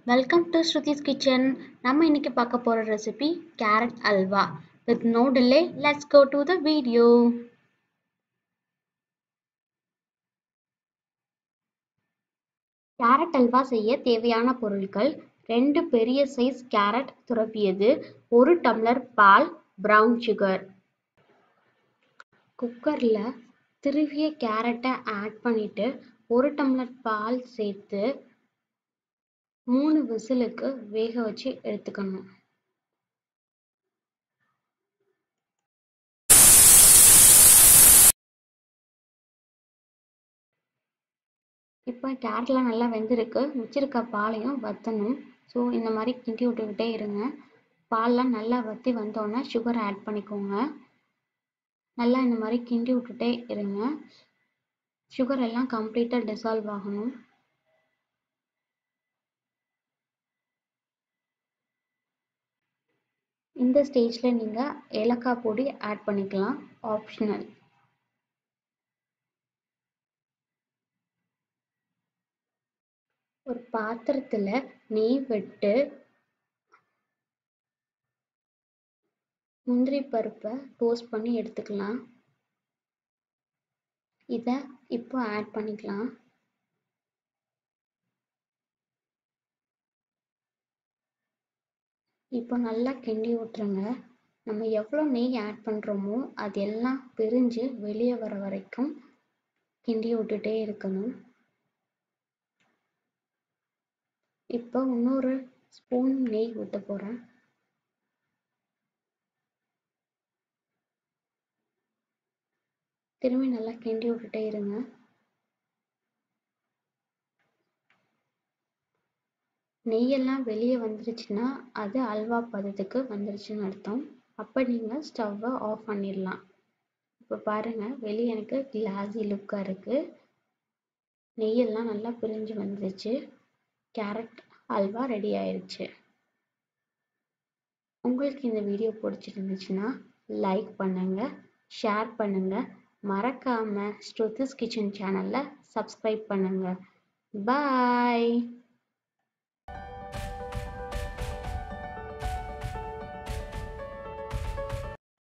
Welcome to Shruti's Kitchen. நம்ம இன்னைக்கு பார்க்க போற recipe carrot halwa. With no delay, let's go to the video. Carrot halwa செய்ய தேவையான பொருட்கள் 2 பெரிய சைஸ் கேரட் துருவியது, 1 டம்ளர் பால், பிரவுன் சுகர். குக்கர்ல திருவிய கேரட்டை ஆட் பண்ணிட்டு 1 டம்ளர் பால் சேர்த்து 3 விசிலுக்கு வேக வச்சு எடுத்துக்கணும். இப்போ கேரட்லாம் நல்லா வெந்திருக்கு. வச்சிருக்க பாலையும் வற்றணும். ஸோ இந்த மாதிரி கிண்டி விட்டுக்கிட்டே இருங்க. பால்லாம் நல்லா வற்றி வந்தோடனே சுகர் ஆட் பண்ணிக்கோங்க. நல்லா இந்த மாதிரி கிண்டி விட்டுட்டே இருங்க. சுகர் எல்லாம் கம்ப்ளீட்டாக டிசால்வ் ஆகணும். இந்த ஸ்டேஜில் நீங்கள் ஏலக்காய் பொடி ஆட் பண்ணிக்கலாம், ஆப்ஷனல். ஒரு பாத்திரத்தில் நெய் விட்டு முந்திரி பருப்பை டோஸ்ட் பண்ணி எடுத்துக்கலாம். இதை இப்போ ஆட் பண்ணிக்கலாம். இப்போ நல்லா கிண்டி விட்டுருங்க. நம்ம எவ்வளோ நெய் ஆட் பண்ணுறோமோ அது எல்லாம் பிரிஞ்சு வெளியே வர வரைக்கும் கிண்டி விட்டுட்டே இருக்கணும். இப்போ இன்னொரு ஸ்பூன் நெய் ஊற்ற போகிறேன். திரும்பி நல்லா கிண்டி விட்டுட்டே இருங்க. நெய்யெல்லாம் வெளியே வந்துருச்சுன்னா அது அல்வா பதத்துக்கு வந்துருச்சுன்னு அர்த்தம். அப்போ நீங்கள் ஸ்டவ்வை ஆஃப் பண்ணிடலாம். இப்போ பாருங்கள், வெளியே எனக்கு கிளாஸி லுக்காக இருக்குது. நெய்யெல்லாம் நல்லா பிரிஞ்சு வந்துருச்சு. கேரட் அல்வா ரெடி ஆயிடுச்சு. உங்களுக்கு இந்த வீடியோ பிடிச்சிருந்துச்சுன்னா லைக் பண்ணுங்க, ஷேர் பண்ணுங்க, மறக்காம ஸ்ருதிஸ் கிச்சன் சேனலை சப்ஸ்கிரைப் பண்ணுங்க. பாய்.